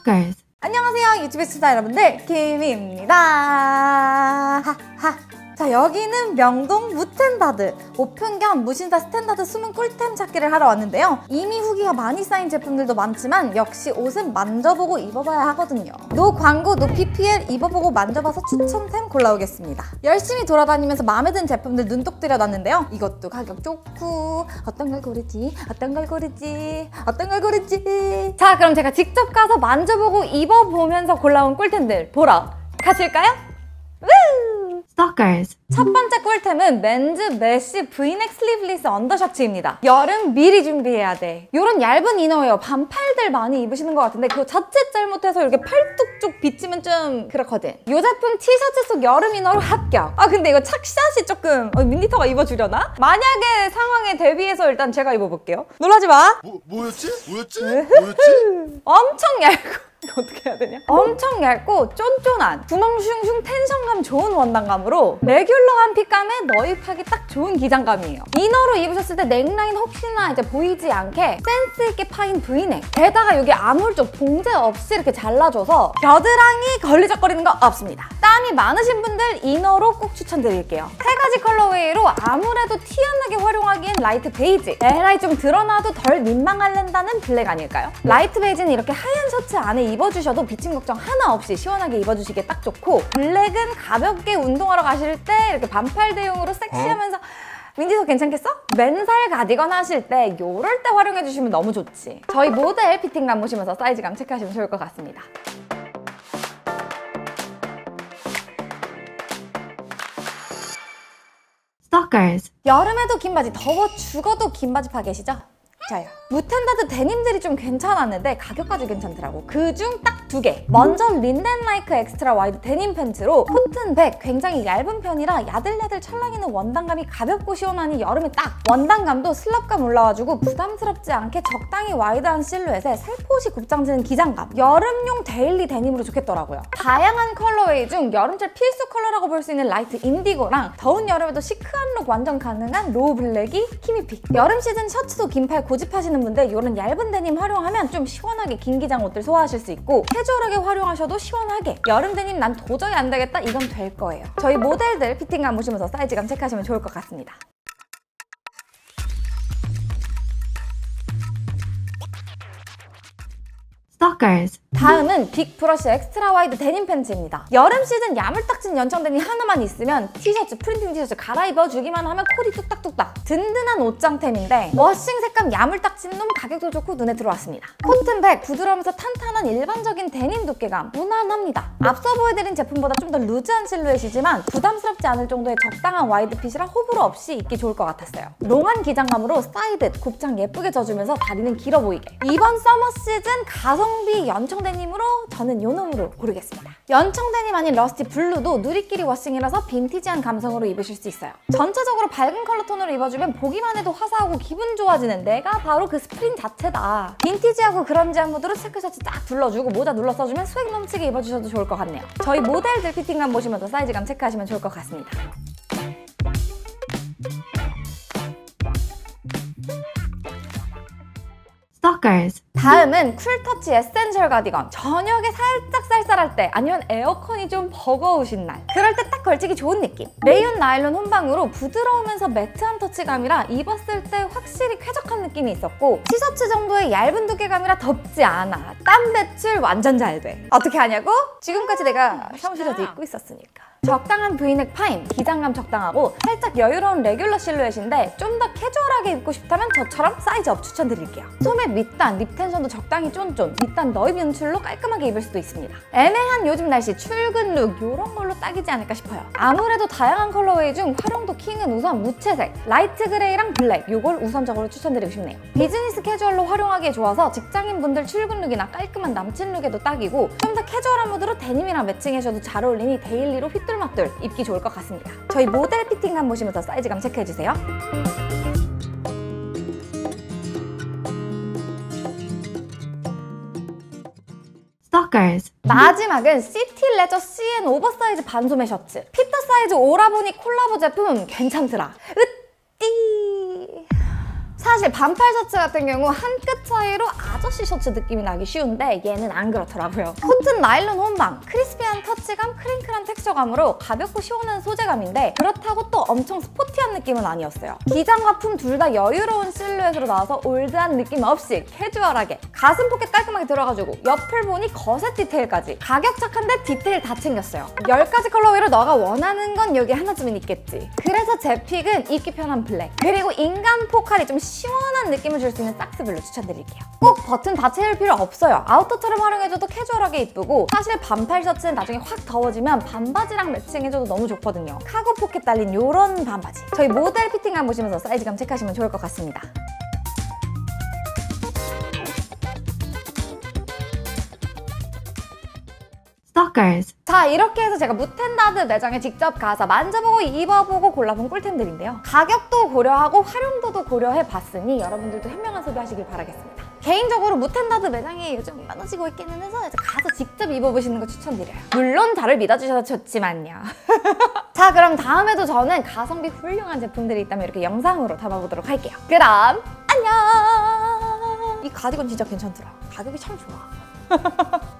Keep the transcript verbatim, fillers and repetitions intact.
Stalkers. 안녕하세요, 유튜브 시청자 여러분들, 김입니다. 하하. 자, 여기는 명동 무텐다드 오픈 겸 무신사 스탠다드 숨은 꿀템 찾기를 하러 왔는데요. 이미 후기가 많이 쌓인 제품들도 많지만 역시 옷은 만져보고 입어봐야 하거든요. 노 광고, 노 피피엘 입어보고 만져봐서 추천템 골라오겠습니다. 열심히 돌아다니면서 마음에 든 제품들 눈독 들여놨는데요. 이것도 가격 좋고 어떤 걸 고르지? 어떤 걸 고르지? 어떤 걸 고르지? 자, 그럼 제가 직접 가서 만져보고 입어보면서 골라온 꿀템들 보러 가실까요? Stalkers. 첫 번째 꿀템은 맨즈 메쉬 브이넥 슬리브리스 언더셔츠입니다. 여름 미리 준비해야 돼. 이런 얇은 이너웨어 반팔들 많이 입으시는 것 같은데 그거 자칫 잘못해서 이렇게 팔뚝 쪽 비치면 좀 그렇거든. 이 제품 티셔츠 속 여름 이너로 합격. 아 근데 이거 착샷이 조금 어, 민니터가 입어주려나? 만약에 상황에 대비해서 일단 제가 입어볼게요. 놀라지 마. 뭐, 뭐였지? 뭐였지? 뭐였지? 엄청 얇고 이거 어떻게 해야 되냐? 엄청 얇고 쫀쫀한 구멍 슝슝 텐션감 좋은 원단감으로 레귤러한 핏감에 너입하기 딱 좋은 기장감이에요. 이너로 입으셨을 때 넥라인 혹시나 이제 보이지 않게 센스 있게 파인 브이넥. 게다가 여기 아물 쪽 봉제 없이 이렇게 잘라줘서 겨드랑이 걸리적거리는 거 없습니다. 땀이 많으신 분들 이너로 꼭 추천드릴게요. 세 가지 컬러웨이로 아무래도 티안하게 활용하기엔 라이트 베이지, 에라이 좀 드러나도 덜 민망할랜다는 블랙 아닐까요? 라이트 베이지는 이렇게 하얀 셔츠 안에 입어주셔도 비침 걱정 하나 없이 시원하게 입어주시기에 딱 좋고, 블랙은 가볍게 운동하러 가실 때 이렇게 반팔 대용으로 섹시하면서 윈디서 괜찮겠어? 맨살 가디건 하실 때 요럴 때 활용해주시면 너무 좋지. 저희 모델 피팅감 보시면서 사이즈감 체크하시면 좋을 것 같습니다. Stalkers. 여름에도 긴 바지, 더워 죽어도 긴 바지 파 계시죠? 저요. 무텐다드 데님들이 좀 괜찮았는데 가격까지 괜찮더라고. 그중 딱 두 개. 먼저 린넨라이크 엑스트라 와이드 데님 팬츠로 코튼 백, 굉장히 얇은 편이라 야들야들 찰랑이는 원단감이 가볍고 시원하니 여름에 딱! 원단감도 슬럽감 올라와주고 부담스럽지 않게 적당히 와이드한 실루엣에 살포시 곱창지는 기장감. 여름용 데일리 데님으로 좋겠더라고요. 다양한 컬러웨이 중 여름철 필수 컬러라고 볼 수 있는 라이트 인디고랑 더운 여름에도 시크한 룩 완전 가능한 로우 블랙이 키미픽. 여름 시즌 셔츠도 긴팔 고집하시는 분들 이런 얇은 데님 활용하면 좀 시원하게 긴 기장 옷들 소화하실 수 있고, 캐주얼하게 활용하셔도 시원하게 여름 데님 난 도저히 안 되겠다 이건 될 거예요. 저희 모델들 피팅감 보시면서 사이즈감 체크하시면 좋을 것 같습니다. Stalkers. 다음은 빅 브러쉬 엑스트라 와이드 데님 팬츠입니다. 여름 시즌 야물딱진 연청 데님 하나만 있으면 티셔츠, 프린팅 티셔츠 갈아입어주기만 하면 코디 뚝딱뚝딱 든든한 옷장템인데 워싱 색감 야물딱진 놈 가격도 좋고 눈에 들어왔습니다. 코튼백, 부드러우면서 탄탄한 일반적인 데님 두께감 무난합니다. 앞서 보여드린 제품보다 좀 더 루즈한 실루엣이지만 부담스럽지 않을 정도의 적당한 와이드 핏이라 호불호 없이 입기 좋을 것 같았어요. 롱한 기장감으로 사이드, 곱창 예쁘게 져주면서 다리는 길어 보이게. 이번 서머 시즌 가성비 연청 데님으로 저는 요 놈으로 고르겠습니다. 연청 데님 아닌 러스티 블루도 누리끼리 워싱이라서 빈티지한 감성으로 입으실 수 있어요. 전체적으로 밝은 컬러 톤으로 입어주면 보기만 해도 화사하고 기분 좋아지는 내가 바로 그 스프링 자체다. 빈티지하고 그런지한 무드로 체크셔츠 딱 둘러주고 모자 눌러 써주면 스웩 넘치게 입어주셔도 좋을 것 같네요. 저희 모델들 피팅감 보시면서 사이즈감 체크하시면 좋을 것 같습니다. Stalkers. 다음은 쿨터치 에센셜 가디건. 저녁에 살짝 쌀쌀할 때 아니면 에어컨이 좀 버거우신 날, 그럴 때 딱 걸치기 좋은 느낌. 레이온 나일론 혼방으로 부드러우면서 매트한 터치감이라 입었을 때 확실히 쾌적한 느낌이 있었고, 티셔츠 정도의 얇은 두께감이라 덥지 않아. 땀 배출 완전 잘 돼. 어떻게 하냐고? 지금까지 내가 사무실에서 입고 있었으니까. 적당한 브이넥 파임, 기장감 적당하고 살짝 여유로운 레귤러 실루엣인데 좀 더 캐주얼하게 입고 싶다면 저처럼 사이즈 업 추천드릴게요. 소매 밑단, 립 텐션도 적당히 쫀쫀, 밑단 너입 연출로 깔끔하게 입을 수도 있습니다. 애매한 요즘 날씨 출근 룩 이런 걸로 딱이지 않을까 싶어요. 아무래도 다양한 컬러웨이 중 활용도 킹은 우선 무채색, 라이트 그레이랑 블랙 요걸 우선적으로 추천드리고 싶네요. 비즈니스 캐주얼로 활용하기에 좋아서 직장인분들 출근 룩이나 깔끔한 남친 룩에도 딱이고, 좀 더 캐주얼한 무드로 데님이랑 매칭해셔도 잘 어울리니 데일리로 휘뚤마뚤 입기 좋을 것 같습니다. 저희 모델 피팅감 보시면서 사이즈감 체크해주세요. Stalkers. 마지막은 시티 레저 씨엔 오버사이즈 반소매 셔츠. 피터 사이즈 오라보니 콜라보 제품 괜찮더라. 으띠. 사실 반팔 셔츠 같은 경우 한 끗 차이로 아저씨 셔츠 느낌이 나기 쉬운데 얘는 안 그렇더라고요. 코튼 나일론 혼방, 크리스피한 터치감, 크링클한 텍스처감으로 가볍고 시원한 소재감인데 그렇다고 또 엄청 스포티한 느낌은 아니었어요. 기장과 품 둘 다 여유로운 실루엣으로 나와서 올드한 느낌 없이 캐주얼하게 가슴 포켓 깔끔하게 들어가지고 옆을 보니 거셋 디테일까지 가격 착한데 디테일 다 챙겼어요. 열 가지 컬러웨이로 너가 원하는 건 여기 하나쯤은 있겠지. 그래서 제 픽은 입기 편한 블랙 그리고 인간 포칼이 좀 시원한 느낌을 줄 수 있는 삭스블루 추천드릴게요. 꼭 버튼 다 채울 필요 없어요. 아우터처럼 활용해줘도 캐주얼하게 이쁘고 사실 반팔 셔츠는 나중에 확 더워지면 반바지랑 매칭해줘도 너무 좋거든요. 카고 포켓 달린 이런 반바지. 저희 모델 피팅감 보시면서 사이즈감 체크하시면 좋을 것 같습니다. Stalkers. 자, 이렇게 해서 제가 무텐다드 매장에 직접 가서 만져보고 입어보고 골라본 꿀템들인데요. 가격도 고려하고 활용도도 고려해봤으니 여러분들도 현명한 소비하시길 바라겠습니다. 개인적으로 무텐다드 매장이 요즘 많아지고 있기는 해서 이제 가서 직접 입어보시는 거 추천드려요. 물론 저를 믿어주셔서 좋지만요. 자, 그럼 다음에도 저는 가성비 훌륭한 제품들이 있다면 이렇게 영상으로 담아보도록 할게요. 그럼 안녕! 이 가디건 진짜 괜찮더라. 가격이 참 좋아.